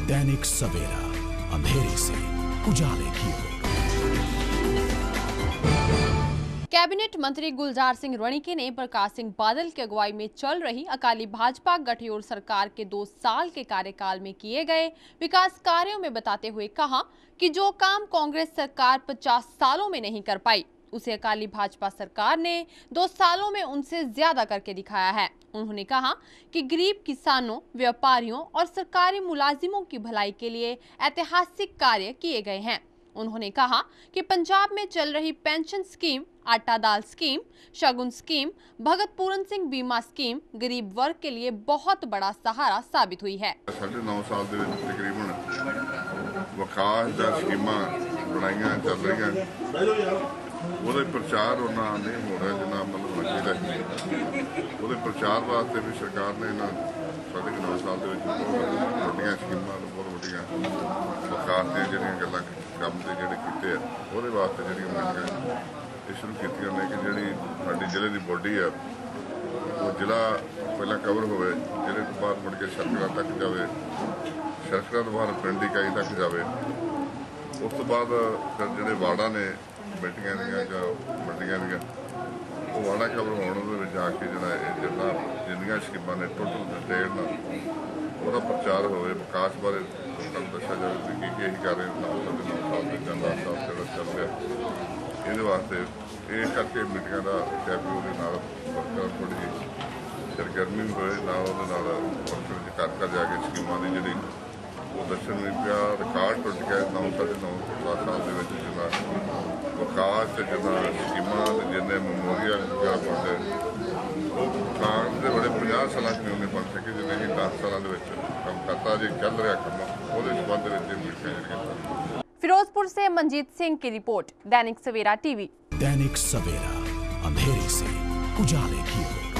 दैनिक सवेरा, अंधेरे से उजाले की ओर। कैबिनेट मंत्री गुलजार सिंह रणीके ने प्रकाश सिंह बादल की अगुवाई में चल रही अकाली भाजपा गठजोड़ सरकार के 2 साल के कार्यकाल में किए गए विकास कार्यों में बताते हुए कहा कि जो काम कांग्रेस सरकार 50 सालों में नहीं कर पाई, उसे अकाली भाजपा सरकार ने 2 सालों में उनसे ज्यादा करके दिखाया है। उन्होंने कहा कि गरीब किसानों, व्यापारियों और सरकारी मुलाजिमों की भलाई के लिए ऐतिहासिक कार्य किए गए हैं। उन्होंने कहा कि पंजाब में चल रही पेंशन स्कीम, आटा दाल स्कीम, शगुन स्कीम, भगत पूरन सिंह बीमा स्कीम गरीब वर्ग के लिए बहुत बड़ा सहारा साबित हुई है। 9.5 साल ਦੇ ਵਿੱਚ ਤਕਰੀਬਨ ਵਿਕਾਸ ਦਾ ਸਕੀਮਾਂ ਬਣਾਈਆਂ ਚੱਲ ਰਹੀਆਂ। ਉਹਦੇ ਪ੍ਰਚਾਰ ਉਹਨਾਂ ਨਹੀਂ ਹੋ ਰਿਹਾ ਜਿੰਨਾ ਮਤਲਬ ਲੱਗਦਾ ਹੈ। ਉਹਦੇ ਪ੍ਰਚਾਰ ਵਾਸਤੇ ਵੀ ਸਰਕਾਰ ਨੇ ਇਹਨਾਂ 9.5 ਸਾਲ ਦੇ ਵਿੱਚ ਬਹੁਤ ਵੱਡੀਆਂ ਸਕੀਮਾਂ, ਬਹੁਤ ਵੱਡੀਆਂ ਵਿਕਾਸ ਦੀਆਂ ਜਿਹੜੀਆਂ ਗੱਲਾਂ ਕੰਮ ਦੇ ਜਿਹੜੇ ਕੀਤੇ ਆ, ਉਹਦੇ ਵਾਸਤੇ ਜਿਹੜੀਆਂ ਮੀਟਿੰਗਾਂ ਇਹ ਸ਼ੁਰੂ ਕੀਤੀਆਂ ਨੇ ਕਿ ਜਿਹੜੀ ਸਾਡੀ ਜ਼ਿਲ੍ਹੇ ਦੀ ਬੋਡੀ ਆ ਉਹ ਜ਼ਿਲ੍ਹਾ ਪਹਿਲਾਂ ਕਵਰ ਹੋਵੇ, ਜ਼ਿਲ੍ਹੇ ਤੋਂ ਬਾਅਦ ਮੁੜ ਕੇ ਸਰਕਲਾਂ ਤੱਕ ਜਾਵੇ, ਸਰਕਲਾਂ ਤੋਂ ਬਾਅਦ ਪਿੰਡ ਇਕਾਈ ਤੱਕ ਜਾਵੇ। ਉਸ ਤੋਂ ਬਾਅਦ ਫਿਰ ਜਿਹੜੇ ਵਾਰਡਾਂ ਨੇ ਮੀਟਿੰਗਾਂ ਦੀਆਂ ਜਾਂ ਮੰਡੀਆਂ ਦੀਆਂ, ਉਹ ਵਾਰਡਾ ਕਵਰ ਹੋਣ ਉਹਦੇ ਵਿੱਚ ਜਾ ਕੇ ਜਿਹੜਾ ਇਹ ਜਿੰਨੀਆਂ ਸਕੀਮਾਂ ਨੇ ਟੋਟਲ ਡਿਟੇਲ ਨਾਲ ਉਹਦਾ ਪ੍ਰਚਾਰ ਹੋਵੇ, ਵਿਕਾਸ ਬਾਰੇ ਲੋਕਾਂ ਨੂੰ ਦੱਸਿਆ ਜਾਵੇ ਕਿ ਕੀ ਕਰ ਰਹੇ 9 ਸਾਲ ਦੇ ਜਾਂ 10 ਸਾਲ ਜਿਹੜਾ ਚੱਲ ਰਿਹਾ। ਇਹਦੇ ਵਾਸਤੇ ਇਹ ਕਰਕੇ ਮੀਟਿੰਗਾਂ ਦਾ ਟੈਬੂ ਉਹਦੇ ਨਾਲ ਵਰਕਰ ਥੋੜ੍ਹੀ ਜਿਹੀ ਸਰਗਰਮੀ ਵੀ ਹੋਏ, ਨਾਲ ਉਹਦੇ ਨਾਲ ਵਰਕਰ ਦੇ ਘਰ ਜਾ ਕੇ ਸਕੀਮਾਂ ਦੀ ਜਿਹੜੀ ਉਹ ਦੱਸਣ ਵੀ ਪਿਆ। ਰਿਕਾਰਡ ਟੁੱਟ ਗਿਆ 9 ਸਾਲ ਦੇ ਵਿੱਚ ਜਿੰਨਾ ਵਿਕਾਸ ਤੇ ਜਿੰਨਾ ਸਕੀਮਾਂ ਤੇ ਜਿੰਨੇ ਮੈਮੋਰੀਅਲ ਵਗੈਰਾ ਬਣਦੇ ਉਹ ਕਾਂਗ ਦੇ ਬੜੇ 50 ਸਾਲਾਂ 'ਚ ਨਹੀਂ ਉਹਨੇ ਬਣ ਸਕੇ ਜਿੰਨੇ ਹੀ 10 ਸਾਲਾਂ ਦੇ ਵਿੱਚ ਕੰਮ ਕਰਤਾ ਜੇ ਚੱਲ ਰਿਹਾ ਕੰਮ ਉਹਦੇ ਸੰਬੰਧ ਵਿੱਚ ਮੀਟਿੰਗਾਂ ਜਿਹੜੀਆਂ। फिरोजपुर से मंजीत सिंह की रिपोर्ट, दैनिक सवेरा टीवी। दैनिक सवेरा, अंधेरे से उजाले की ओर।